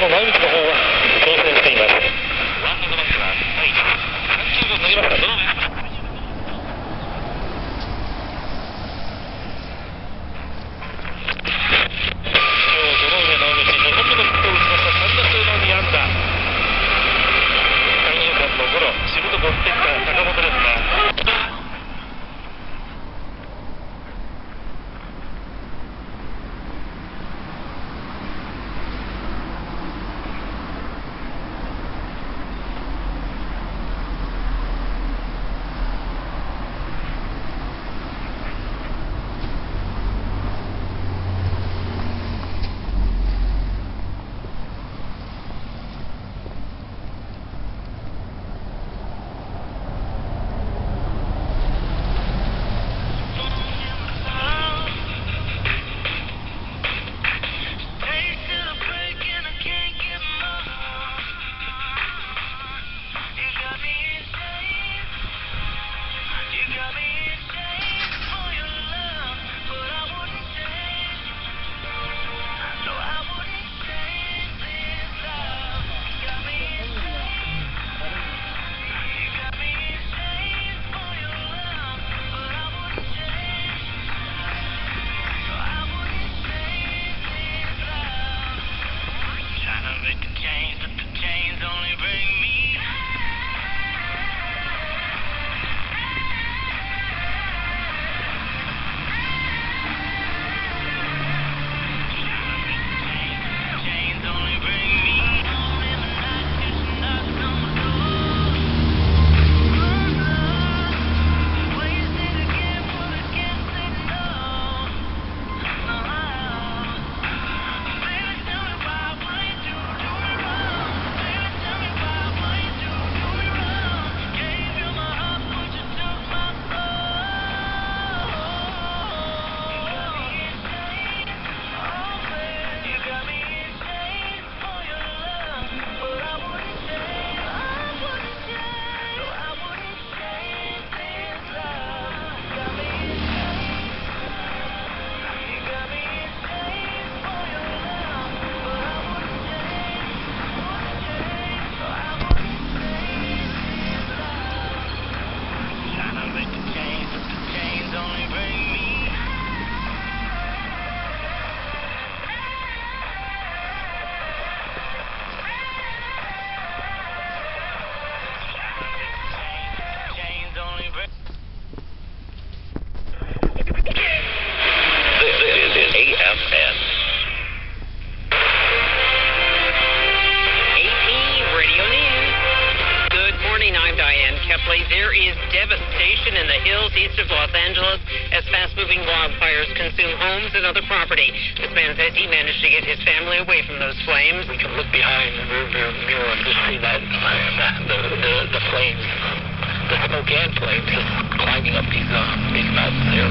の直道の方は当選しています。ワンアンドバックは第30秒になりました。どの目 there is devastation in the hills east of Los Angeles as fast-moving wildfires consume homes and other property. This man says he managed to get his family away from those flames. We can look behind the rearview mirror and just see that the flames, the smoke and flames just climbing up these mountains here.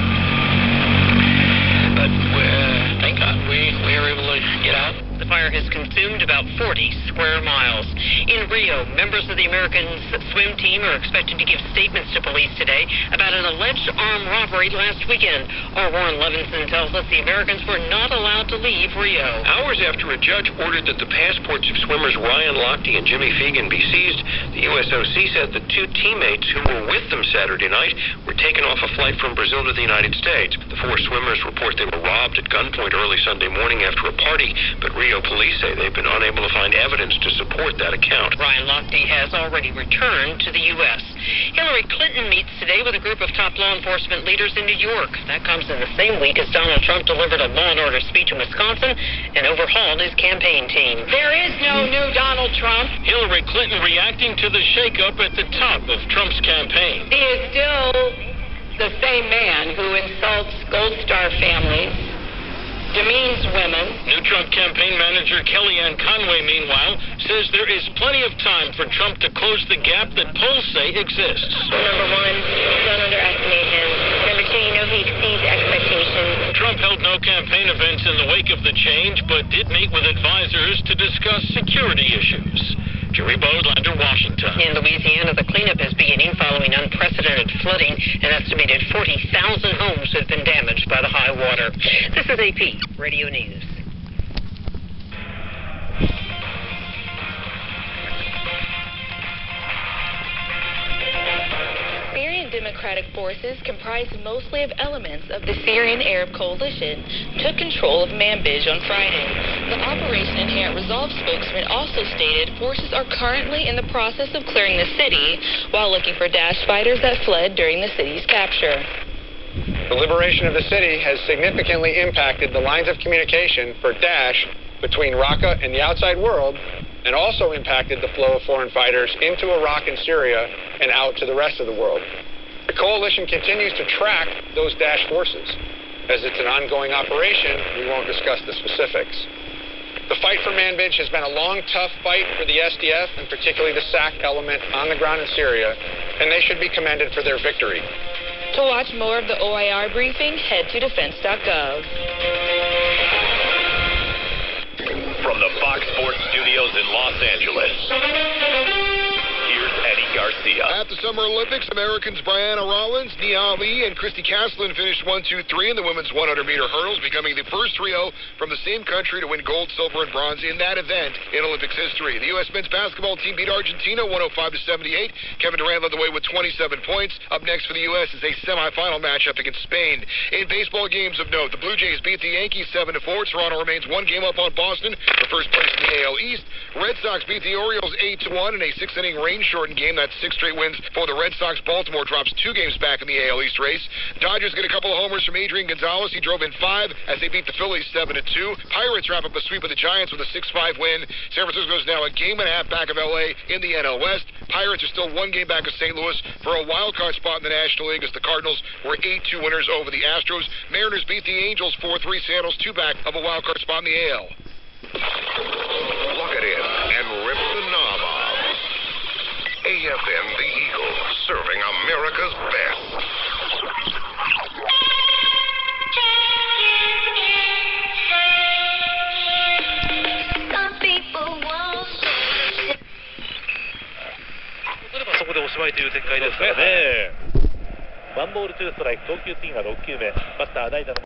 But thank God we were able to get out. The fire has consumed about 40 square miles. In Rio, members of the American swim team are expected to give statements to police today about an alleged armed robbery last weekend. Our Warren Levinson tells us the Americans were not allowed to leave Rio. Hours after a judge ordered that the passports of swimmers Ryan Lochte and Jimmy Fegan be seized, the USOC said the two teammates who were with them Saturday night were taken off a flight from Brazil to the United States. The four swimmers report they were robbed at gunpoint early Sunday morning after a party, but Rio police say they've been unable to find evidence to support that account. Ryan Lochte has already returned to the U.S. Hillary Clinton meets today with a group of top law enforcement leaders in New York. That comes in the same week as Donald Trump delivered a law and order speech in Wisconsin and overhauled his campaign team. There is no new Donald Trump. Hillary Clinton reacting to the shakeup at the top of Trump's campaign. He is still the same man who insults Gold Star families, demeans women. New Trump campaign manager Kellyanne Conway, meanwhile, says there is plenty of time for Trump to close the gap that polls say exists. Number one, don't underestimate him. Number two, he exceeds expectations. Trump held no campaign events in the wake of the change, but did meet with advisors to discuss security issues. Jerry Bodlander, Washington. In Louisiana, the cleanup is beginning following unprecedented flooding. An estimated 40,000 homes have been damaged by the high water. This is AP Radio News. pro-democratic forces, comprised mostly of elements of the Syrian Arab Coalition, took control of Manbij on Friday. The Operation Inherent Resolve spokesman also stated forces are currently in the process of clearing the city while looking for Daesh fighters that fled during the city's capture. The liberation of the city has significantly impacted the lines of communication for Daesh between Raqqa and the outside world, and also impacted the flow of foreign fighters into Iraq and Syria and out to the rest of the world. The coalition continues to track those Daesh forces. As it's an ongoing operation, we won't discuss the specifics. The fight for Manbij has been a long, tough fight for the SDF, and particularly the SAC element on the ground in Syria, and they should be commended for their victory. To watch more of the OIR briefing, head to defense.gov. From the Fox Sports Studios in Los Angeles, here's Eddie Garcia. At the Summer Olympics, Americans Brianna Rollins, Nia Ali, and Christy Caslin finished 1, 2, 3 in the women's 100-meter hurdles, becoming the first trio from the same country to win gold, silver, and bronze in that event in Olympics history. The U.S. men's basketball team beat Argentina 105-78. Kevin Durant led the way with 27 points. Up next for the U.S. is a semifinal matchup against Spain. In baseball games of note, the Blue Jays beat the Yankees 7-4. Toronto remains one game up on Boston for first place in the AL East. Red Sox beat the Orioles 8-1 in a 6-inning rain-shortened game. That's 6 straight wins for the Red Sox. Baltimore drops 2 games back in the AL East race. Dodgers get a couple of homers from Adrian Gonzalez. He drove in 5 as they beat the Phillies 7-2. Pirates wrap up a sweep of the Giants with a 6-5 win. San Francisco is now a game and a half back of LA in the NL West. Pirates are still 1 game back of St. Louis for a wild card spot in the National League as the Cardinals were 8-2 winners over the Astros. Mariners beat the Angels 4-3. Seattle's 2 back of a wild card spot in the AL. Lock it in and rip the knob off. AFM The Eagle, serving America's best. Some people won't. 取ればそこでおしまいという展開ですからね。ワンボールツーストライク、投球次が6球目、バッター代打の